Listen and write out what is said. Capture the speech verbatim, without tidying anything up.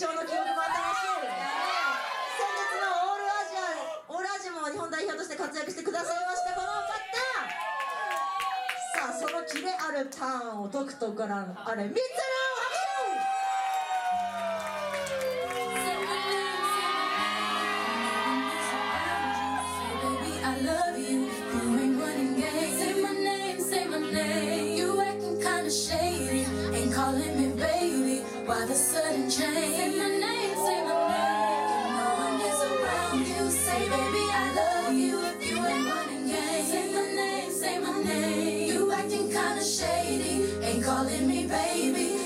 勝の記録も新しい。先月のオールアジアオールアジアも日本代表として活躍してくださいましたこの方。さあそのキレあるターンをとくとご覧あれ。みっつの拍 Shady, ain't calling me baby. Why the sudden change? Say my name, say my name. No one is around you. Say baby I love you if you ain't running game. Say my name, say my name. You acting kinda shady, ain't calling me baby.